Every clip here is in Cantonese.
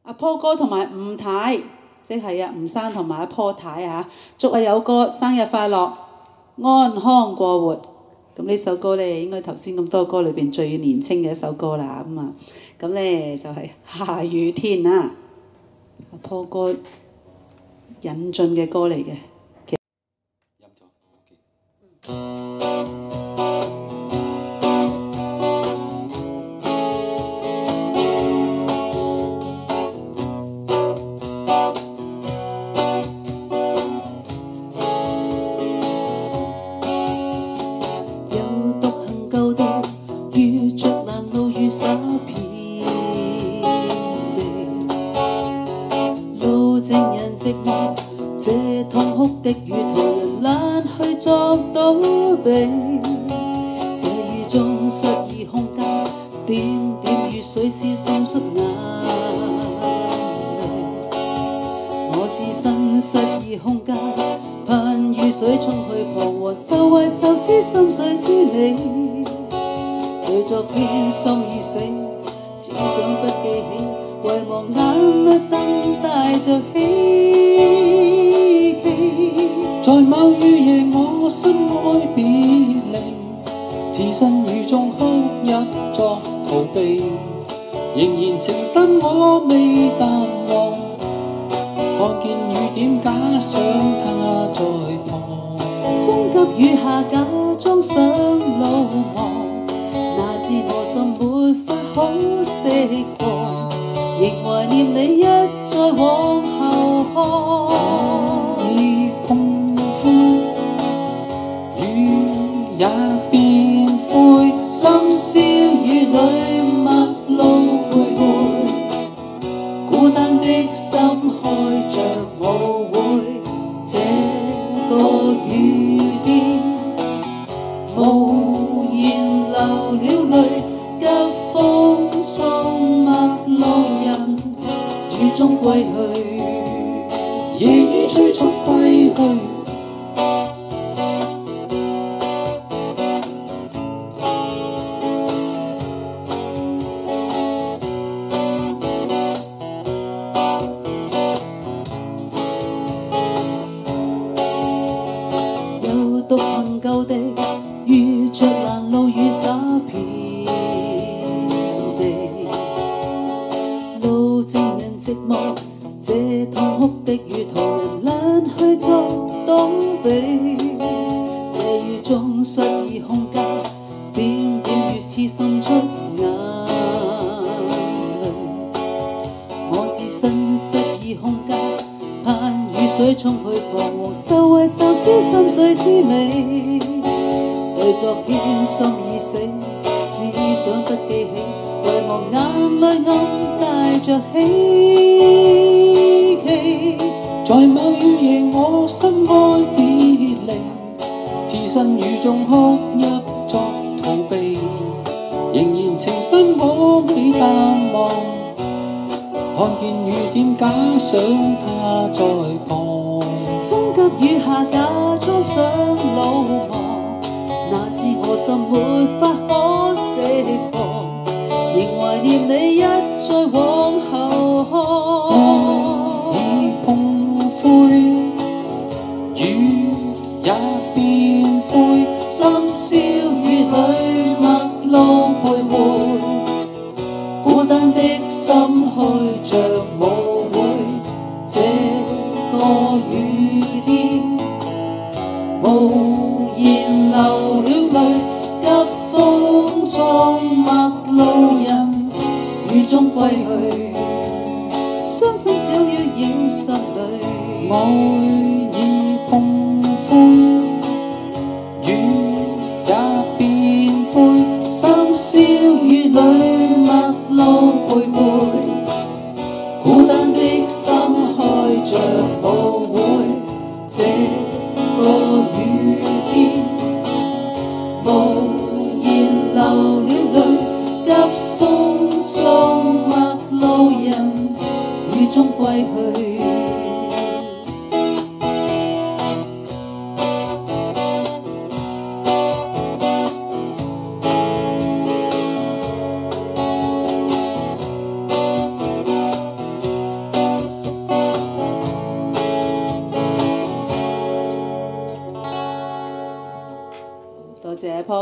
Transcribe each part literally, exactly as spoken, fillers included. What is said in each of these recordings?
阿坡哥同埋吳太，即係啊吳生同埋阿坡太啊，祝阿友哥生日快樂，安康過活。咁呢首歌咧，應該頭先咁多歌裏邊最年青嘅一首歌啦。咁啊，咁咧就係、是、下雨天啊，阿坡哥引進嘅歌嚟嘅。飲咗 ，OK。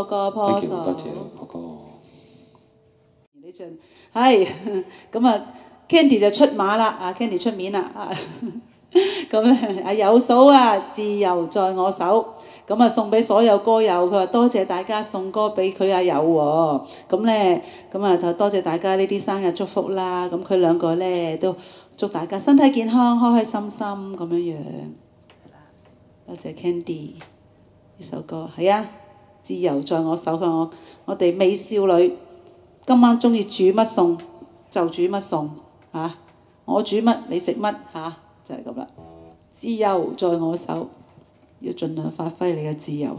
個個破 ，thank you， 手。 多謝哥哥。 李俊係咁啊 ，Candy 就出馬啦，啊 Candy 出面啦，啊咁咧啊有數啊，自由在我手。咁啊送俾所有歌友，佢話多謝大家送歌俾佢阿友喎。咁咧咁啊就多謝大家呢啲生日祝福啦。咁佢兩個咧都祝大家身體健康，開開心心咁樣樣。多謝 Candy 呢首歌，係啊，自由在我手。佢話我我哋美少女今晚中意煮乜餸就煮乜餸嚇，我煮乜你食乜嚇，就係咁啦。自由在我手。要盡量發揮你嘅自由。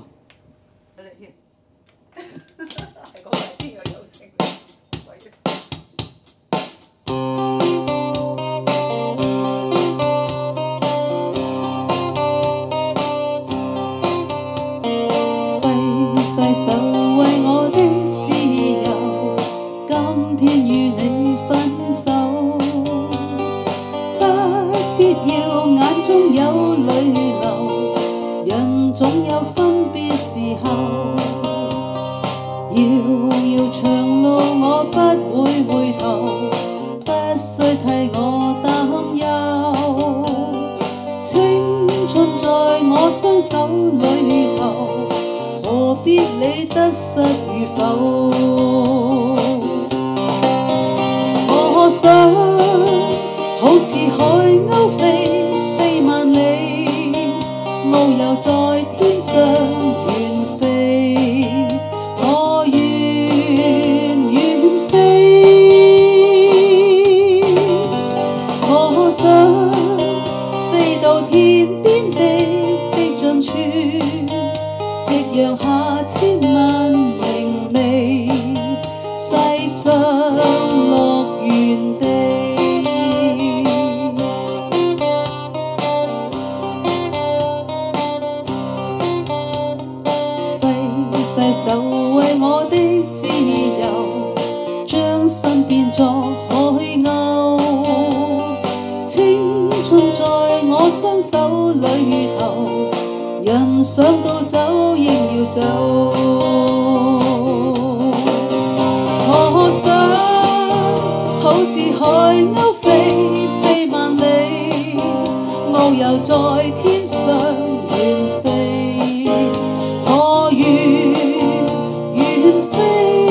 係講埋邊個友情？揮揮手為我的自由，今天與你分手，不必要眼中有淚流。人總有分別時候，遙遙長路我不會回頭，不需替我擔憂。青春在我雙手裏頭，何必理得失與否？我想好似海鷗飛飛萬里。遨遊在天上遠飛，我願遠飛。我想飛到天邊地的盡處，夕陽下千萬明媚，世上樂園地。揮手為我的自由，將身變作海鷗。青春在我雙手裏頭，人想到走亦要走。我想好似海鷗飛飛萬里，遨遊在天上遠飛。我願遠飛，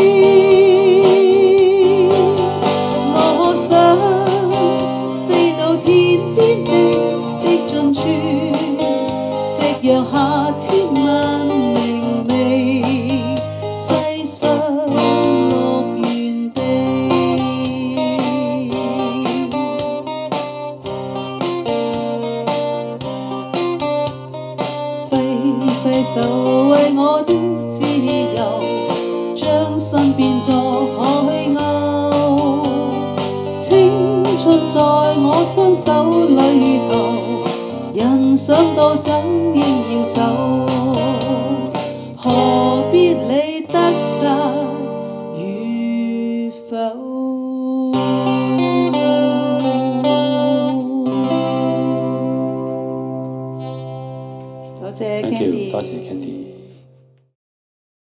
我想飛到天邊地的盡處，夕陽下千萬明媚，世上樂園地。揮揮手為我的自由，將身變作海鷗。青春在我雙手裏頭，人想到走應要走。